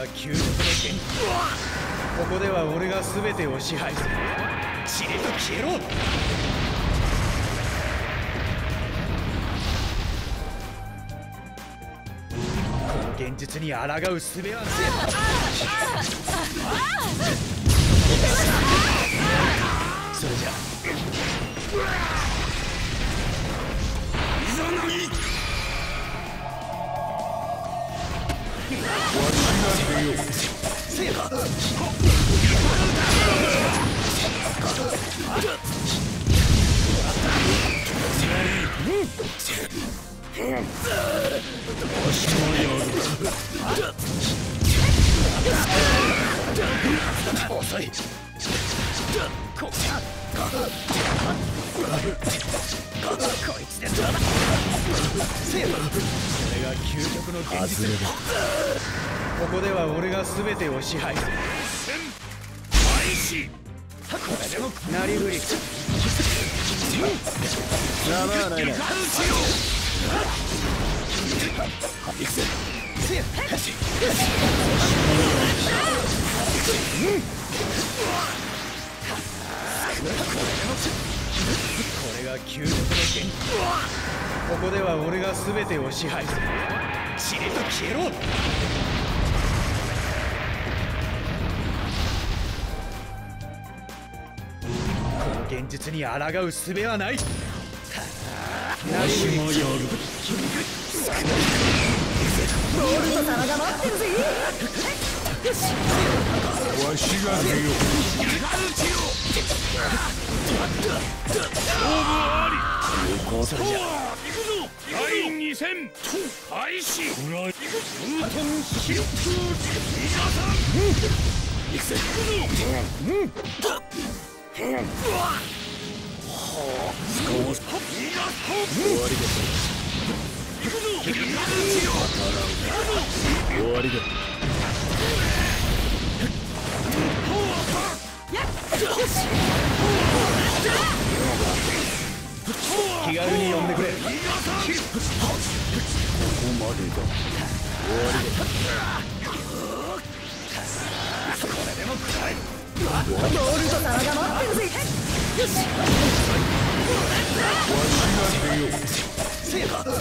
究極の剣。ここでは俺が全てを支配する。しれと消えろ。この現実に抗う術はない。それじゃいざなぎ。せやか。遅い。こいつでだ。せやか。それが究極の現実。ここでは俺が全てを支配する。これでもなりふり。ざまはないな。これが究極の剣。ここでは俺が全てを支配する。しれと消えろ。現実に抗う術はない。わしもやる。ボルト様が待ってるぜ。わしが出よう。勝負あり。行こうそれじゃ。第2戦開始。ウートンシルク皆さん。行くぜ。終わりだ。気軽に呼んでくれ。ここまでだ。終わりだ。これでもくらい。ボルト様が待ってるぜ。よし。わしが出よう。せやか。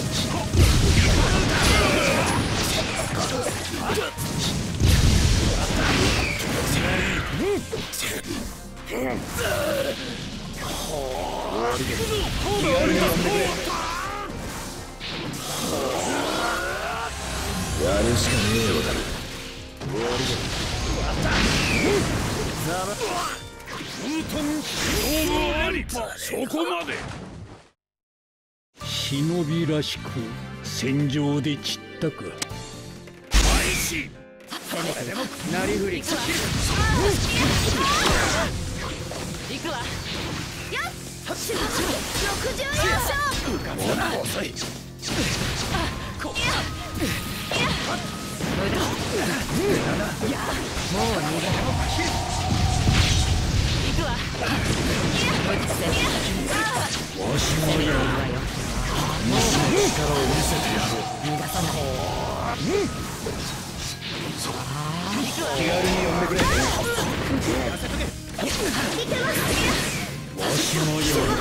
やるしかねえようだな。終わりだ。そこまで。忍びらしく戦場で散ったか。開始。これでもなりふり。行くわ。よっ。64勝。遅い。もう逃げろ。わしもやる。もう力を見せてやろう。逃がさない。気軽に呼んでくれ。わしもやる。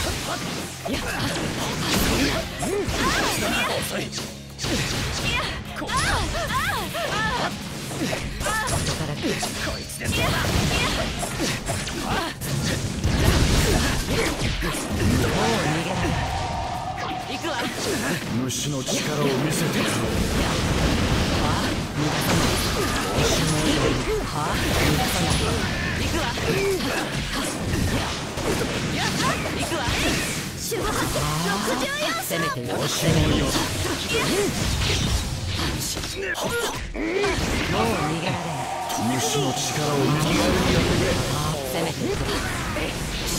遅い。こいつでどうだ。虫の力を見せてやろう。わしもやる。行くわ。守護64勝。わしもやる。もう逃げられない。虫の力を見せてやろう。攻めてくれ。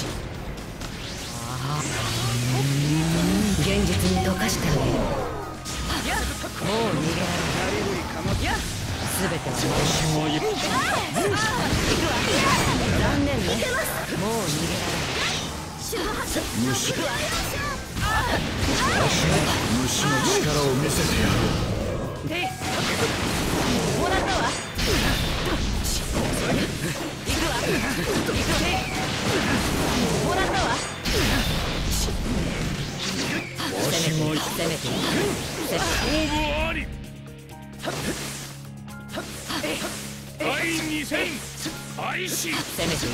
現実に溶かしてあげる。もう逃げられない。すべてはわしもやる。残念ね。もう逃げられない。虫の力を見せてやろう。もらったわ。 もらったわ。 わしも攻めていく。 勝負あり。第2戦開始。 攻めていく。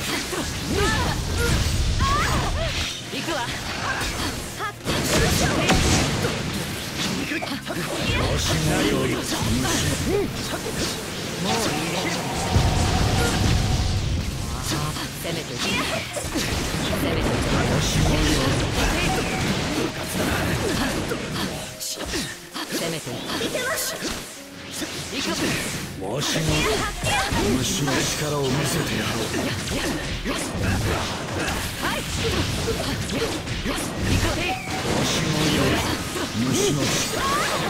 行くわ。 わしもより。 もういいね。攻めていく。攻めていく。 わしもよ攻めていく。行く。 り。わしも虫の力を見せてやろう。 はい。行く。 わしもより虫の力。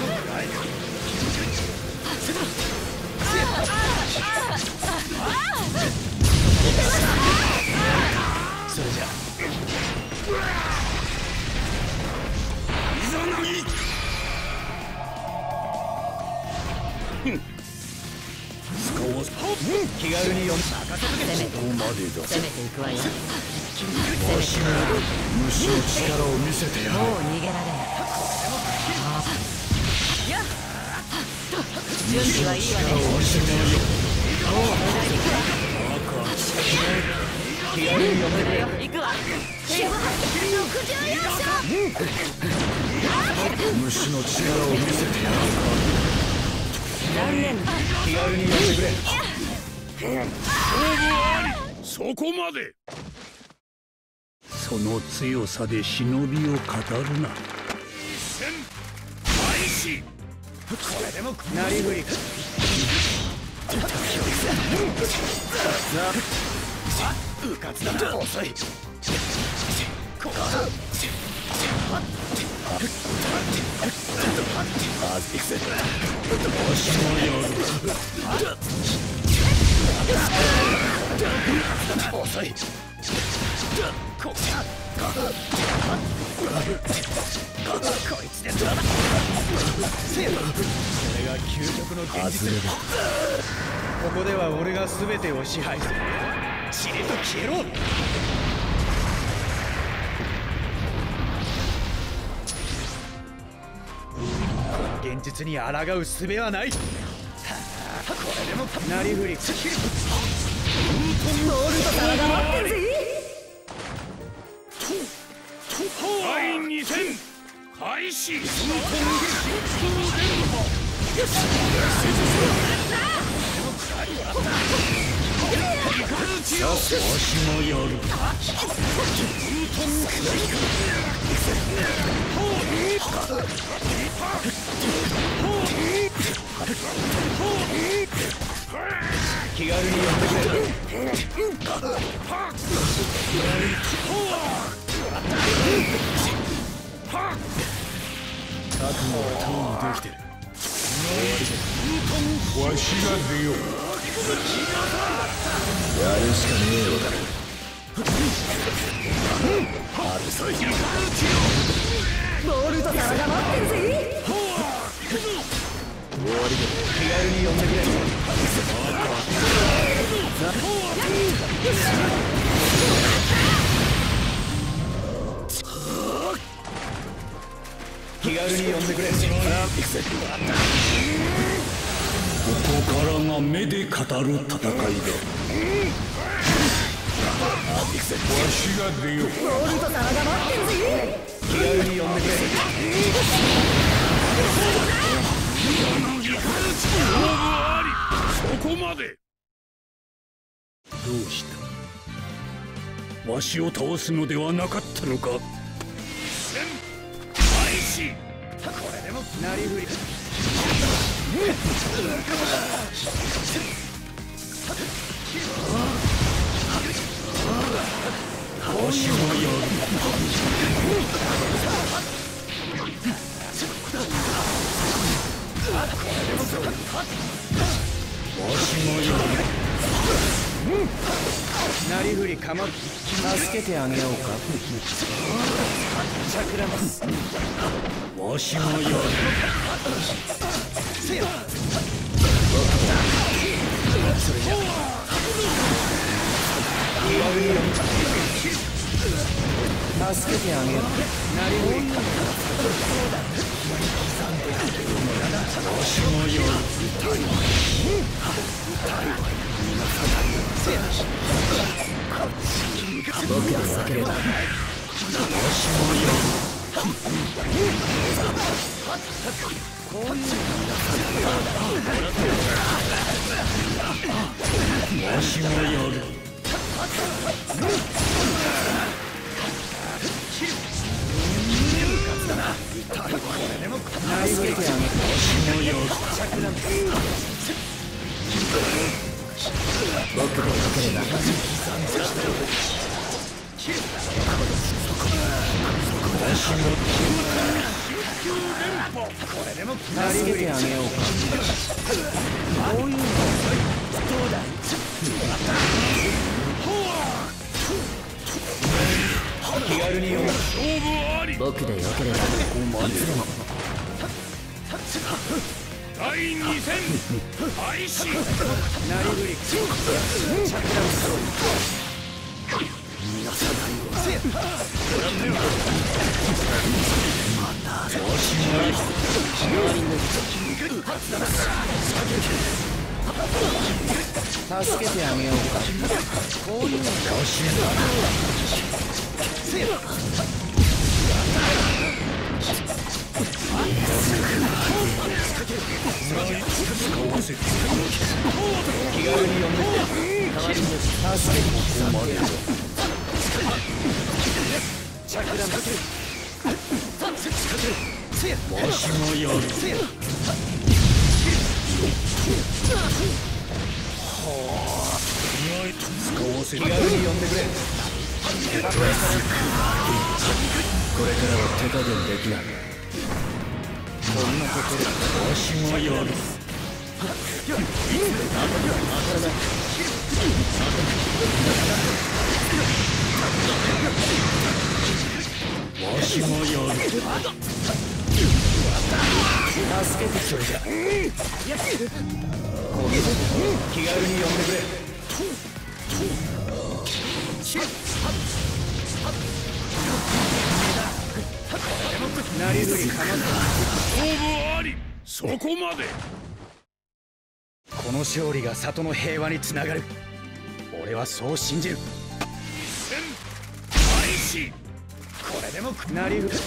それじゃいざなぎ。使わず気軽に読む。 攻めていく。 ここまでだ。 攻めていくわよ。 わしも虫の力を見せてやろう。 もう逃げられない。準備はいいわね。 わしもよもう無駄に行くわ。 気軽に読める。 よ行くわ。 虫の力を見せてやろう。 残念。 気軽に読んでくれ。勝負あり。そこまで。その強さで忍びを語るな。戦開始。これでもなりふり。うかつだな。遅い。わしもやる。遅い。こいつでそれが究極の現実だ。ここでは俺が全てを支配する。しれと消えろ。現実に抗う術はない。これでもなりふり。 ボールと皿が待ってるぜ。 第2戦開始。わしもやる。気軽に呼んでくれ。覚悟はとうにできてる。わしが出よう。やるしかねえよだろ。あるさい。 ボールと皿が待ってるぜ。 終わりだ。気軽に呼んでくれ。気軽に呼んでくれ。ここからが目で語る戦いだ。わしが出よう。 ボールと皿が待ってるぜ。 気軽に呼んでくれ。そこまで。どうした。わしを倒すのではなかったのか。戦開始。これでもなりふり。わしもやる。わしもやる。なりふりかま助けてあげようか。チャクラマス。わしもやる。せよ。 それじゃ助けてあげよう。なりふりわしもよ僕で避ければわしもよこういうわしもよるなりふりてあげるわしもよる僕で避ければわしもなりふりてあげようか。こういうのどうだい気軽に読む僕でよければいつでも第2戦開始。 なりふりチャクラムスロー逃がさないよまた調子もいい助けてあげようか。こういうの調子気軽に呼んで代わりに助けに来までチャクラムわしもやる使わせ気軽に呼んでくれ。これからは手加減できない。こんなところでわしもやるわしもやる助けてちょいじゃ気軽に呼んでくれ。なりふりかまった勝負あり。そこまで。 この勝利が里の平和につながる。俺はそう信じる。 戦開始。 これでもなりふり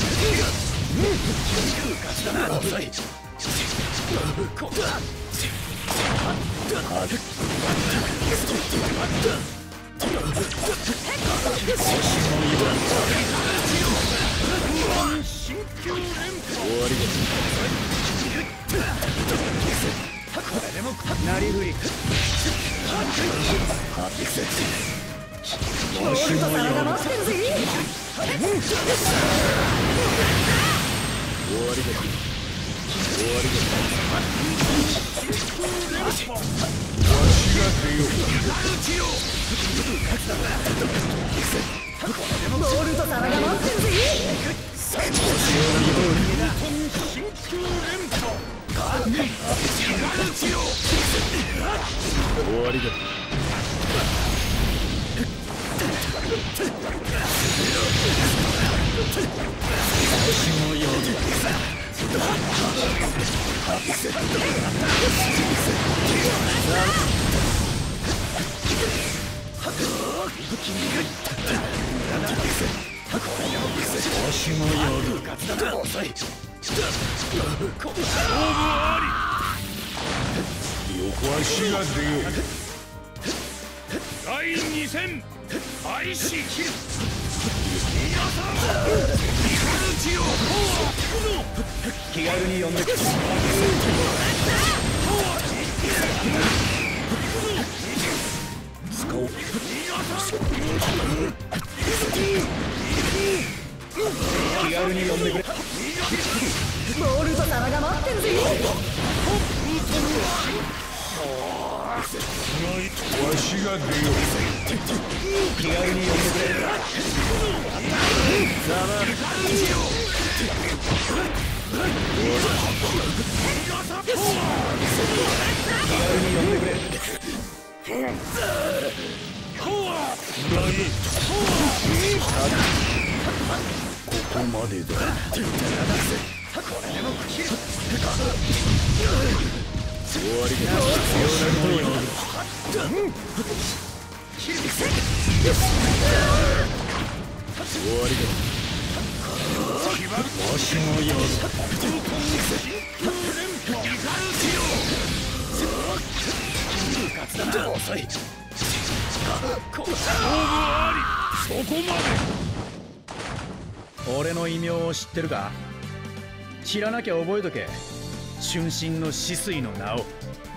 遅いなりふりもう一皿が待ってるぜ。 終わりだ。終わりだ。わしが出よう。 ボールと皿が待ってるぜ。 終わりだ。わしもよわしもよるわしが出よう。 第2戦開始。 気軽に呼んでくれ。使おう。気軽に呼んでくれ。 ボールと皿が待ってるぜ。 わしが出よう。気軽に呼んでくれ。 に呼んでくれ。 ここまでだ。 終わりだ。必要なことをやる。終わりだ。わしもやる。遅い。 勝負あり。そこまで。 俺の異名を知ってるか？知らなきゃ覚えとけ。春心の止水の名を。